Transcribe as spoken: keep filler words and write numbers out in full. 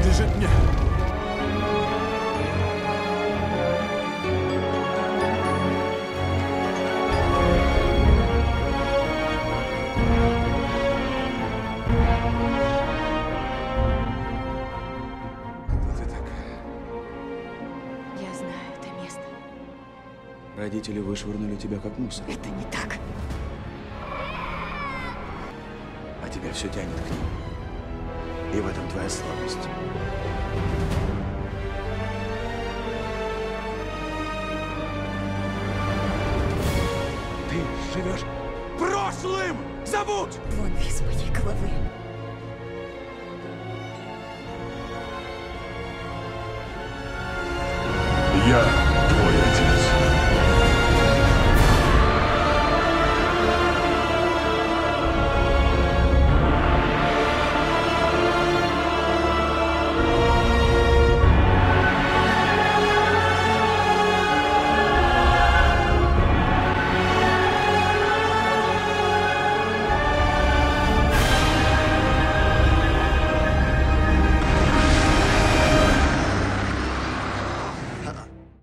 принадлежит мне. Родители вышвырнули тебя как мусор. Это не так. А тебя все тянет к ним. И в этом твоя слабость. Ты живешь прошлым! Забудь! Вон из моей головы.